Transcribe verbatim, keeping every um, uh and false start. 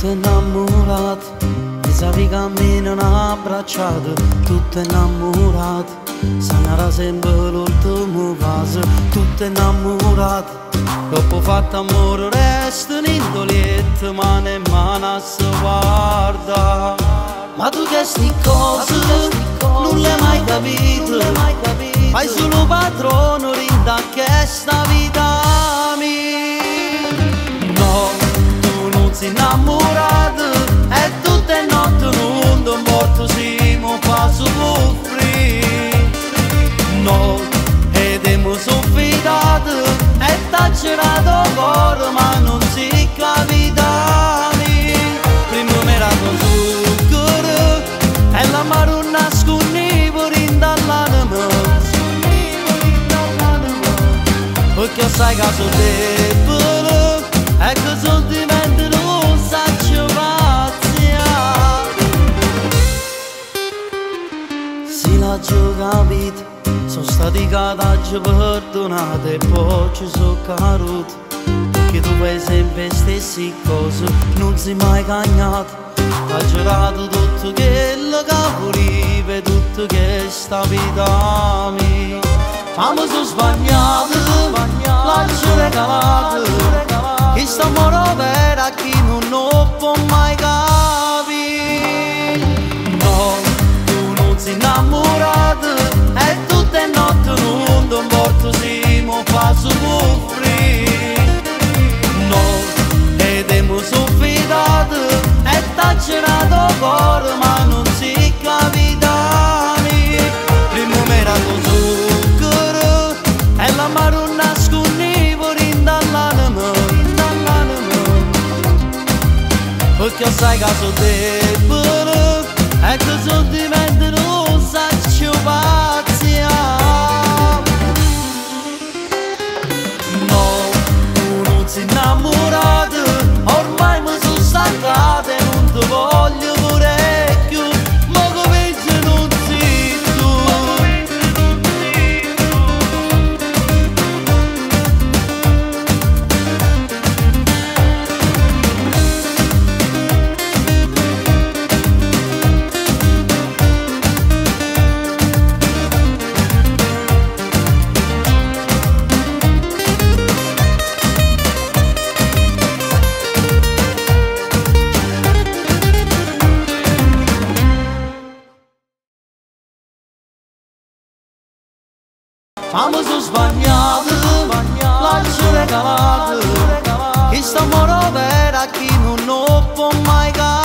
tutto innamorato, mi sa che camminano abbracciato, tutto innamorato, sarà sempre l'ultimo passo, tutto innamorato. Dopo fatto amore resto in indolietto, mano in mano si guarda. Ma tu che sti cose non le hai mai capito, fai solo padrone rinda che sta vita mia. No, tu non sei innamorato, e tutte notte non ti morto siamo fa soffrire. No, ed emo sono fidato, e t'ha girato cuore ma non si capita mia. Prima mi era zucchero e la maronna sconnivo rindall'anima, perché sai che sono debole e che sentimenti non saccio pazziare. Si l'ha già capito, sono stati cataggi perdonati e poi ci sono caduti, che tu fai sempre le stesse cose, non sei mai cagnato. Ha girato tutto quello che volevi, tutto che sta vita mia. Ma mi sono sbagliato, l'ho regalato, che sta amore per a chi non lo può mai capire. No, tu non sei innamorato, e tutte notte non ti morto siamo fa soffrire. No, ed emo sono fidato, e t'ha girato cuore ma non si capita mia. Prima mi era zucchero e la maronna sconnivo rindall'anima, perché sai che sono debole e che sentimenti non saccio pazziare. No, tu non sei innamorato, ormai mi sono stancato e non ti voglio pure più, ma come se non sei tu. Ma mi sono sbagliato, l'ho regalato, che sta amore per a chi non lo può mai capire.